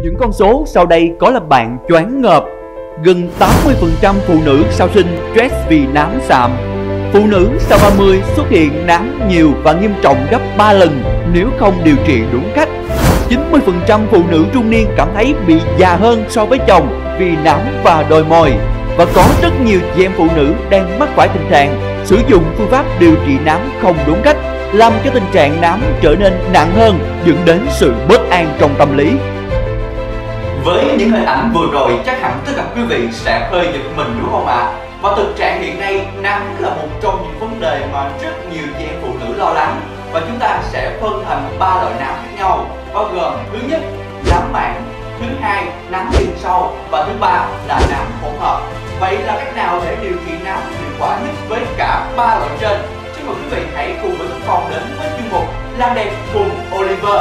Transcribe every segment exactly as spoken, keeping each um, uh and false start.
Những con số sau đây có làm bạn choáng ngợp. Gần tám mươi phần trăm phụ nữ sau sinh stress vì nám sạm. Phụ nữ sau ba mươi xuất hiện nám nhiều và nghiêm trọng gấp ba lần nếu không điều trị đúng cách. chín mươi phần trăm phụ nữ trung niên cảm thấy bị già hơn so với chồng vì nám và đồi mồi. Và có rất nhiều chị em phụ nữ đang mắc phải tình trạng sử dụng phương pháp điều trị nám không đúng cách, làm cho tình trạng nám trở nên nặng hơn, dẫn đến sự bất an trong tâm lý. Với những hình ảnh vừa rồi, chắc hẳn tất cả quý vị sẽ hơi giật mình đúng không ạ? À? Và thực trạng hiện nay, nám là một trong những vấn đề mà rất nhiều chị em phụ nữ lo lắng. Và chúng ta sẽ phân thành ba loại nám khác nhau, bao gồm thứ nhất, nám mảng, thứ hai, nám chân sâu và thứ ba là nám hỗn hợp. Vậy là cách nào để điều trị nám hiệu quả nhất với cả ba loại trên? Xin mời quý vị hãy cùng với Tuấn Phong đến với chuyên mục Làm đẹp cùng Oliver.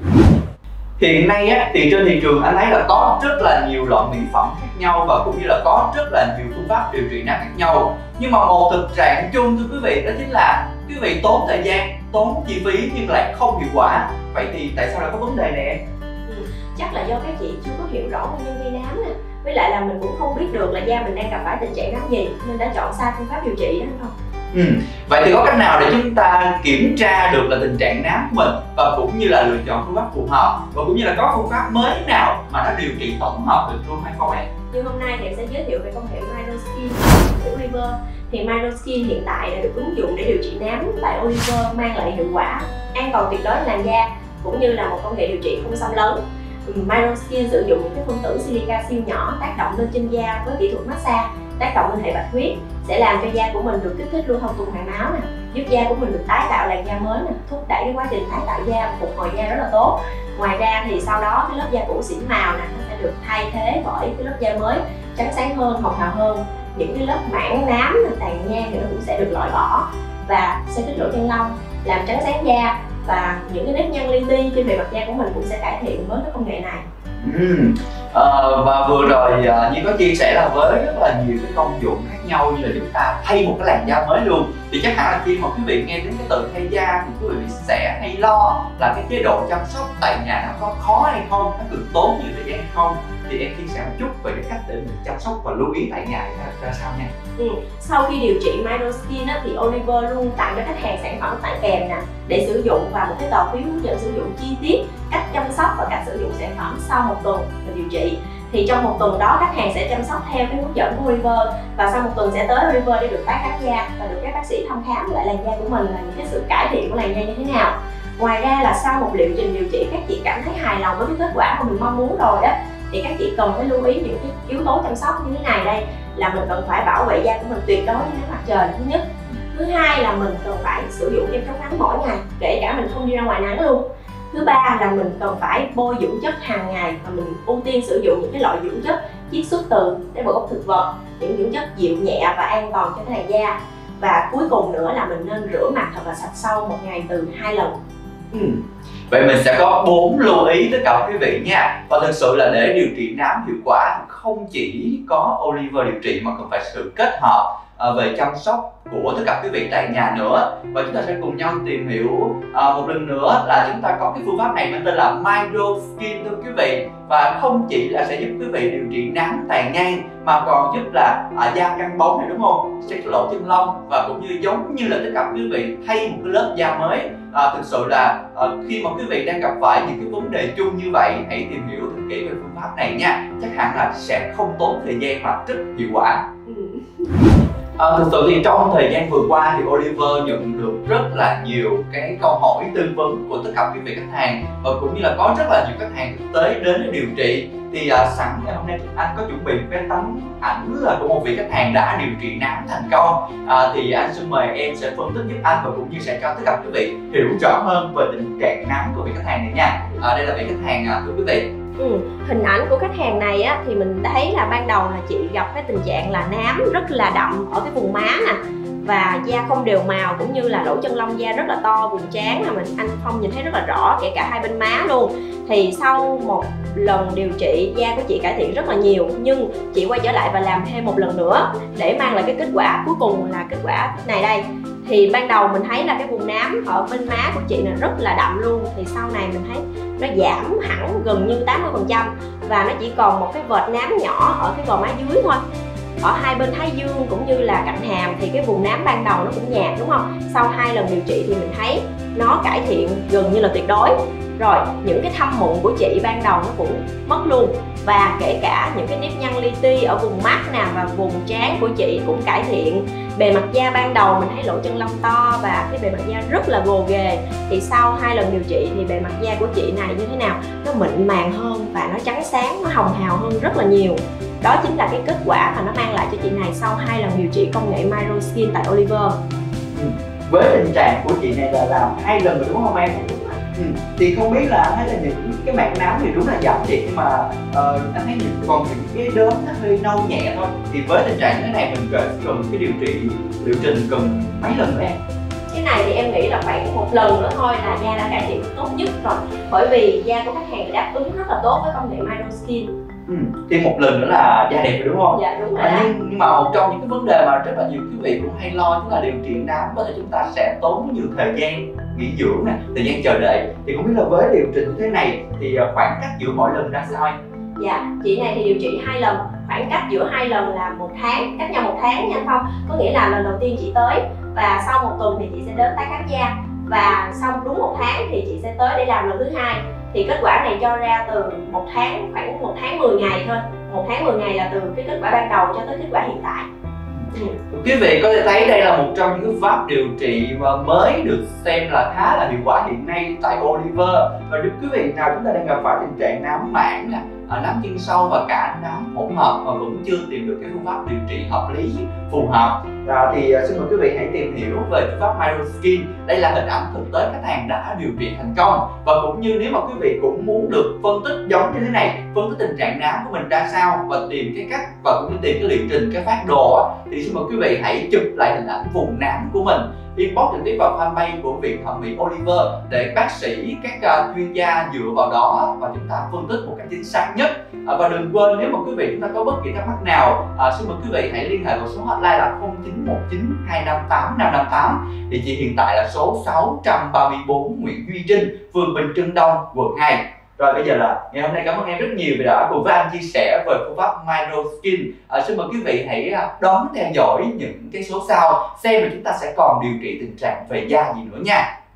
Hiện nay á, thì trên thị trường anh thấy là có rất là nhiều loại mỹ phẩm khác nhau và cũng như là có rất là nhiều phương pháp điều trị nám khác nhau. Nhưng mà một thực trạng chung thưa quý vị đó chính là quý vị tốn thời gian, tốn chi phí nhưng lại không hiệu quả. Vậy thì tại sao lại có vấn đề này? Ừ, chắc là do các chị chưa có hiểu rõ nguyên nhân gây nám nè. Với lại là mình cũng không biết được là da mình đang gặp phải tình trạng nám gì nên đã chọn sai phương pháp điều trị đó không? Ừ. Vậy thì có cách nào để chúng ta kiểm tra được là tình trạng nám của mình và cũng như là lựa chọn phương pháp phù hợp, và cũng như là có phương pháp mới nào mà nó điều trị tổng hợp được luôn hay không em? Như hôm nay thì em sẽ giới thiệu về công nghệ MyDoSkin của Oliver. Thì MyDoSkin hiện tại đã được ứng dụng để điều trị nám tại Oliver, mang lại hiệu quả an toàn tuyệt đối cho làn da cũng như là một công nghệ điều trị không xâm lấn. MyDoSkin sử dụng những cái phân tử silica siêu nhỏ tác động lên trên da với kỹ thuật massage, tác động lên hệ bạch huyết sẽ làm cho da của mình được kích thích lưu thông tuần hoàn máu nè, giúp da của mình được tái tạo làn da mới nè, thúc đẩy cái quá trình tái tạo da, phục hồi da rất là tốt. Ngoài ra thì sau đó cái lớp da cũ xỉn màu nè nó sẽ được thay thế bởi cái lớp da mới trắng sáng hơn, hồng hào hơn. Những cái lớp mảng nám, tàn nhang thì nó cũng sẽ được loại bỏ và sẽ kích lỗ chân lông, làm trắng sáng da, và những cái nếp nhăn li ti trên bề mặt da của mình cũng sẽ cải thiện với cái công nghệ này. Ừ. À, và vừa rồi à, Nhi có chia sẻ là với rất là nhiều cái công dụng khác nhau như là chúng ta thay một cái làn da mới luôn, thì chắc hẳn là khi mà quý vị nghe đến cái từ thay da thì quý vị sẽ hay lo là cái chế độ chăm sóc tại nhà nó có khó hay không, nó cần tốn nhiều thời gian hay không. Thì em chia sẻ một chút về cái cách để mình chăm sóc và lưu ý tại nhà ra, ra sao nha. Ừ. Sau khi điều trị MyDoSkin thì Oliver luôn tặng cho khách hàng sản phẩm tặng kèm nè để sử dụng, và một cái tờ phiếu hướng dẫn sử dụng chi tiết cách chăm sóc và cách sử dụng sản phẩm sau một tuần mình điều trị. Thì trong một tuần đó khách hàng sẽ chăm sóc theo cái hướng dẫn của Oliver, và sau một tuần sẽ tới Oliver để được tái khám da và được các bác sĩ thăm khám lại làn da của mình là những cái sự cải thiện của làn da như thế nào. Ngoài ra là sau một liệu trình điều trị các chị cảm thấy hài lòng với cái kết quả mà mình mong muốn rồi đó, thì các chị cần phải lưu ý những cái yếu tố chăm sóc như thế này đây, là mình cần phải bảo vệ da của mình tuyệt đối với nắng mặt trời thứ nhất. Thứ hai là mình cần phải sử dụng kem chống nắng mỗi ngày, kể cả mình không đi ra ngoài nắng luôn. Thứ ba là mình cần phải bôi dưỡng chất hàng ngày, và mình ưu tiên sử dụng những cái loại dưỡng chất chiết xuất từ tế bào gốc thực vật, những dưỡng chất dịu nhẹ và an toàn cho làn da. Và cuối cùng nữa là mình nên rửa mặt thật là sạch sau một ngày từ hai lần. Ừ. Vậy mình sẽ có bốn lưu ý tất cả quý vị nha. Và thực sự là để điều trị nám hiệu quả không chỉ có Oliver điều trị mà còn phải sự kết hợp về chăm sóc của tất cả quý vị tại nhà nữa. Và chúng ta sẽ cùng nhau tìm hiểu à, một lần nữa là chúng ta có cái phương pháp này mang tên là MyDoSkin thưa quý vị. Và không chỉ là sẽ giúp quý vị điều trị nám tàn nhang mà còn giúp là à, da căng bóng này đúng không, sẽ lộ chân lông, và cũng như giống như là tất cả quý vị thay một cái lớp da mới. À, thực sự là à, khi mà quý vị đang gặp phải những cái vấn đề chung như vậy, hãy tìm hiểu thật kỹ về phương pháp này nha. Chắc hẳn là sẽ không tốn thời gian mà rất hiệu quả. À, thực sự thì trong thời gian vừa qua thì Oliver nhận được rất là nhiều cái câu hỏi tư vấn của tất cả quý vị khách hàng, và cũng như là có rất là nhiều khách hàng thực tế đến để điều trị. Thì à, sẵn ngày hôm nay anh có chuẩn bị cái tấm ảnh là của một vị khách hàng đã điều trị nám thành công. À, thì anh xin mời em sẽ phân tích giúp anh và cũng như sẽ cho tất cả quý vị hiểu rõ hơn về tình trạng nám của vị khách hàng này nha. À, đây là vị khách hàng à, thưa quý vị. Ừ, hình ảnh của khách hàng này á, thì mình thấy là ban đầu là chị gặp cái tình trạng là nám rất là đậm ở cái vùng má nè, và da không đều màu, cũng như là lỗ chân lông da rất là to, vùng trán mà mình anh Phong nhìn thấy rất là rõ, kể cả hai bên má luôn. Thì sau một lần điều trị, da của chị cải thiện rất là nhiều, nhưng chị quay trở lại và làm thêm một lần nữa để mang lại cái kết quả cuối cùng là kết quả này đây. Thì ban đầu mình thấy là cái vùng nám ở bên má của chị là rất là đậm luôn, thì sau này mình thấy nó giảm hẳn gần như tám mươi phần trăm và nó chỉ còn một cái vệt nám nhỏ ở cái gò má dưới thôi. Ở hai bên thái dương cũng như là cạnh hàm thì cái vùng nám ban đầu nó cũng nhạt, đúng không? Sau hai lần điều trị thì mình thấy nó cải thiện gần như là tuyệt đối. Rồi những cái thâm mụn của chị ban đầu nó cũng mất luôn, và kể cả những cái nếp nhăn li ti ở vùng mắt nè và vùng trán của chị cũng cải thiện. Bề mặt da ban đầu mình thấy lỗ chân lông to và cái bề mặt da rất là gồ ghề, thì sau hai lần điều trị thì bề mặt da của chị này như thế nào? Nó mịn màng hơn và nó trắng sáng, nó hồng hào hơn rất là nhiều. Đó chính là cái kết quả mà nó mang lại cho chị này sau hai lần điều trị công nghệ Microskin tại Oliver. Ừ. Với tình trạng của chị này là làm hai lần rồi đúng không em? Ừ. Thì không biết là thấy là những cái mảng nám thì đúng là giảm thiệt, nhưng mà uh, anh thấy những còn những cái đốm nó hơi nâu nhẹ thôi. Thì với tình trạng như thế này mình cần cái điều trị liệu trình cần mấy lần nữa em? Cái này thì em nghĩ là khoảng một lần nữa thôi là da đã cải thiện tốt nhất rồi, bởi vì da của khách hàng đáp ứng rất là tốt với công nghệ Microskin. Ừ. Thì một lần nữa là da đẹp rồi đúng không? Dạ đúng rồi. À, nhưng, nhưng mà một trong những cái vấn đề mà rất là nhiều quý vị cũng hay lo, tức là điều trị nám có thể chúng ta sẽ tốn nhiều thời gian nghỉ dưỡng nè, thời gian chờ đợi. Thì không biết là với điều chỉnh như thế này thì khoảng cách giữa mỗi lần ra sao em? Dạ, chị này thì điều trị hai lần, khoảng cách giữa hai lần là một tháng, cách nhau một tháng nha anh Phong. Có nghĩa là lần đầu tiên chị tới và sau một tuần thì chị sẽ đến tái khám da, và sau đúng một tháng thì chị sẽ tới để làm lần thứ hai. Thì kết quả này cho ra từ một tháng, khoảng một tháng mười ngày thôi. Một tháng mười ngày là từ cái kết quả ban đầu cho tới kết quả hiện tại. Ừ. Quý vị có thể thấy đây là một trong những cái pháp điều trị mà mới được xem là khá là hiệu quả hiện nay tại Oliver. Và nếu quý vị nào chúng ta đang gặp phải tình trạng nám mảng nè, nám chân sâu và cả nám hỗn hợp mà vẫn chưa tìm được cái phương pháp điều trị hợp lý phù hợp, à, thì xin mời quý vị hãy tìm hiểu về phương pháp Microskin. Đây là hình ảnh thực tế khách hàng đã điều trị thành công, và cũng như nếu mà quý vị cũng muốn được phân tích giống như thế này, phân tích tình trạng nám của mình ra sao và tìm cái cách và cũng như tìm cái liệu trình, cái phác đồ, thì xin mời quý vị hãy chụp lại hình ảnh vùng nám của mình, inbox trực tiếp vào fanpage của Viện Thẩm mỹ Oliver để bác sĩ, các uh, chuyên gia dựa vào đó và chúng ta phân tích một cách chính xác nhất. À, và đừng quên, nếu mà quý vị chúng ta có bất kỳ thắc mắc nào, à, xin mời quý vị hãy liên hệ vào số hotline là không chín một chín hai năm tám năm năm tám. Địa chỉ hiện tại là số sáu trăm ba mươi tư Nguyễn Duy Trinh, phường Bình Trưng Đông, quận hai. Rồi bây giờ là ngày hôm nay cảm ơn em rất nhiều vì đã cùng với anh chia sẻ về phương pháp Microskin. À, xin mời quý vị hãy đón theo dõi những cái số sau xem là chúng ta sẽ còn điều trị tình trạng về da gì nữa nha.